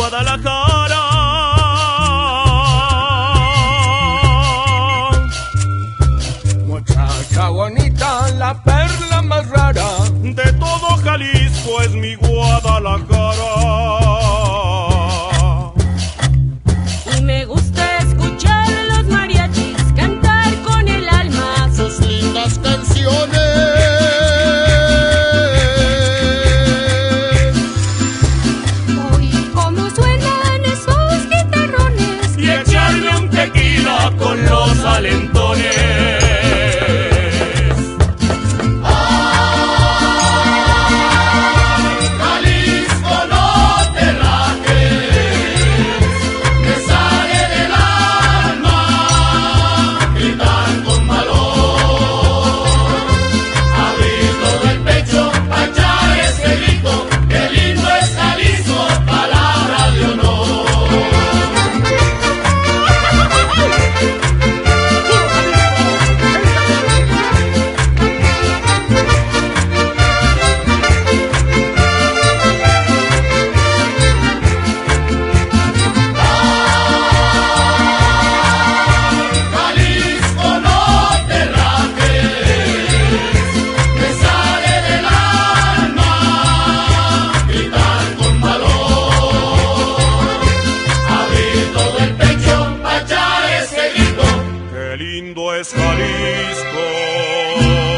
Guadalajara. Muchacha bonita, la perla más rara de todo Jalisco es mi Guadalajara. Y me gusta escuchar los mariachis cantar con el alma sus lindas canciones. Uy, cómo suenan esos guitarrones Y echarme un tequila con los alentones. Lindo es Jalisco.